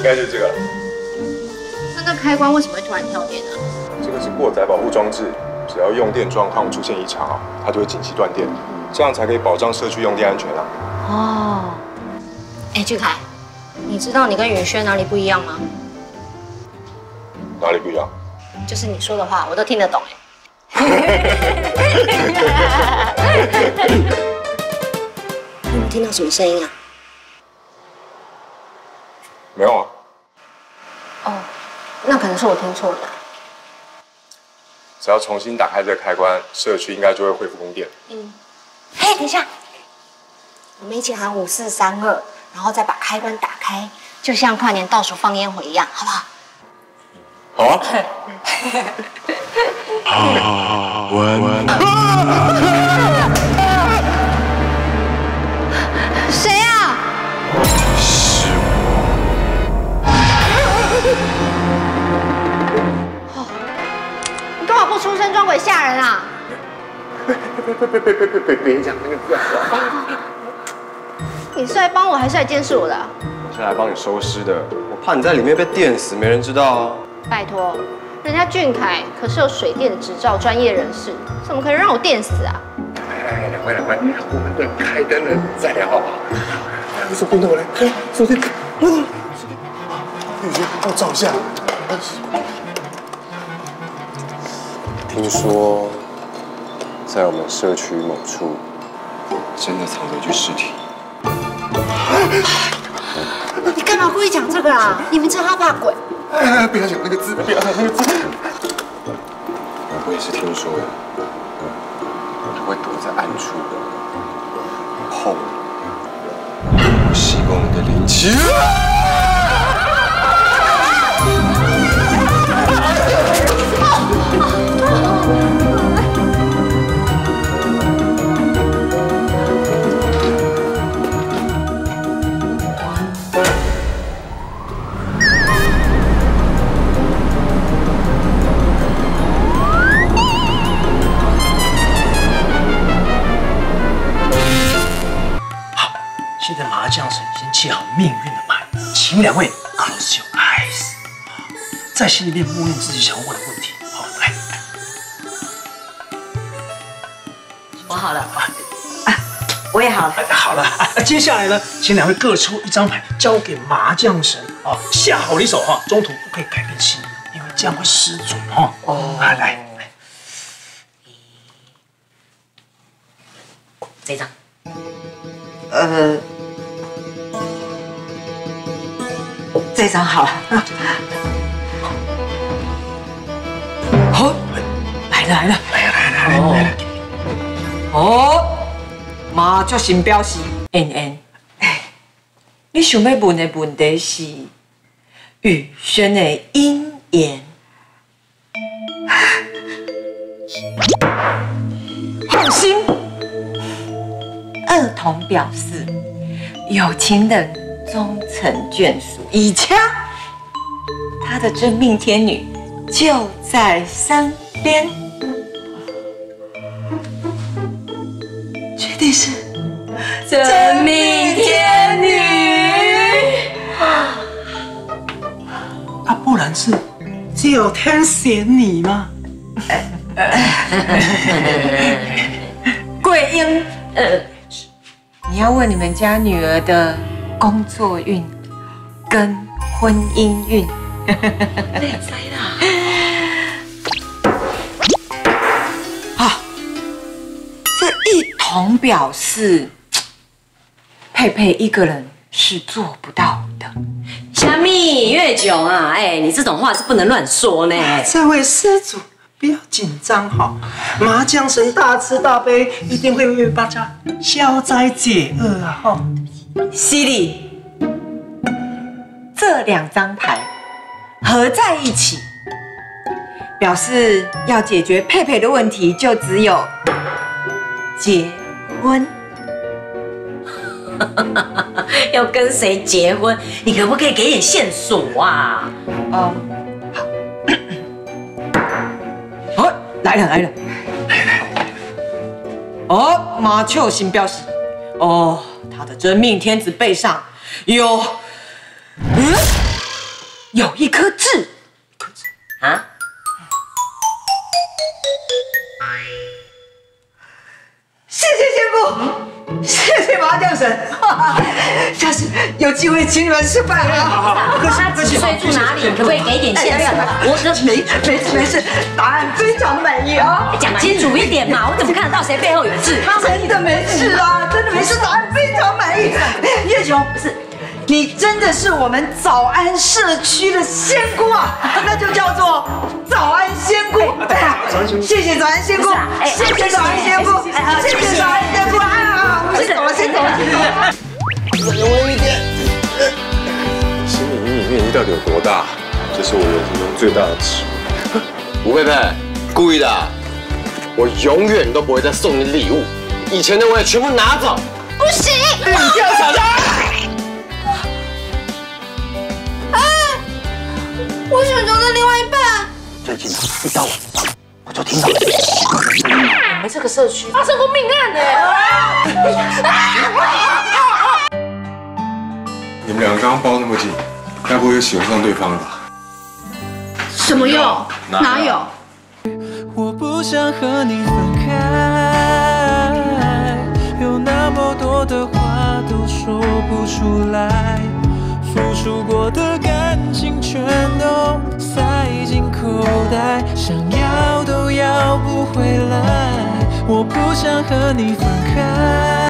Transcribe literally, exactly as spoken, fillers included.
该就是这个了。 那那开关为什么会突然跳电呢？ 这个是过载保护装置，只要用电状况出现异常啊，它就会紧急断电，这样才可以保障社区用电安全啊。 哦，哎，俊凯，你知道你跟宇轩哪里不一样吗？ 哪里不一样？ 就是你说的话我都听得懂哎。你有没有听到什么声音啊？ 没有啊。 哦，那可能是我听错了。 只要重新打开这个开关，社区应该就会恢复供电。 嗯。嘿，等一下，我们一起喊五四三二，然后再把开关打开，就像跨年倒数放烟火一样，好不好？ 好啊。 好，温。 谁啊？ 是我。 你干嘛不出声装鬼吓人啊？ 别别别别别别别别别讲那个字啊！ 你是来帮我还是来监视我的？ 我是来帮你收尸的，我怕你在里面被电死，没人知道啊。 拜托，人家俊凯可是有水电执照专业人士，怎么可能让我电死啊？ 哎，两位两位，我们等开灯了再聊好不好？来，手电筒来，开手电筒，手电筒，雨轩，帮我照一下。听说在我们社区某处，真的藏着一具尸体。 你干嘛故意讲这个啊？你们真他怕鬼？ 哎，不要讲那个字，不要讲那个字。我也是听说的，他会躲在暗处，后吸光你的灵气。 现在麻将神先切好命运的牌，请两位 close your eyes， 在心里面默念自己想问的问题。好，来， 我好了，啊，我也好了。 好了，接下来呢，请两位各抽一张牌，交给麻将神啊，下好离手哈，中途不可以改变心意，因为这样会失准哈。哦，来来来， 这张，呃。这张好了，好，来了来了来了来了来了来了， 哦，麻雀新表示，恩恩，你想要问的问题是宇轩的姻缘，放心，二童表示有情人终成眷属，以前他的真命天女就在身边。确定是真命天女？ 啊，不然是九天玄女吗？ 桂英，呃，你要问你们家女儿的工作运跟婚姻运。对啦。啊，这一同表示，佩佩一个人是做不到的。 虾米月炯啊，哎，你这种话是不能乱说呢。 这位施主不要紧张哈，麻将神大慈大悲，一定会为大家消灾解厄啊哈。 犀利，这两张牌合在一起，表示要解决佩佩的问题，就只有结婚。 要跟谁结婚？你可不可以给点线索啊？ 哦，好，哦，来了来了，哦，麻雀新表示，哦，他的真命天子背上有，嗯， 有一颗痣。 啊？ 谢谢仙姑，谢谢麻将神，下次有机会请你们吃饭啊。 他几岁住哪里？可不可以给点线索？我这没没事没事，答案非常的满意啊。 讲清楚一点嘛，我怎么看得到谁背后有痣？ 真的没事啊，真的没事，答案非常满意。叶琼不是。你真的是我们早安社区的仙姑啊，那就叫做早安仙姑。谢谢早安仙姑，谢谢早安仙姑，谢谢早安仙姑啊！我们先走了，先走了，先走了。 再温一点。心理阴影面积到底有多大？这是我人生中最大的耻辱。吴佩佩，故意的。我永远都不会再送你礼物，以前的我也全部拿走。 不行！ 你不要吵架。 我选择了另外一半。 最近一到晚上，我就听到了奇怪的声音。 我们这个社区发生过命案呢。 你们两个刚刚抱那么紧，该不会又喜欢上对方了吧？ 什么用？哪有？ 我不想和你分开，有那么多的话都说不出来。付出过的感情全都塞进口袋，想要都要不回来，我不想和你分开。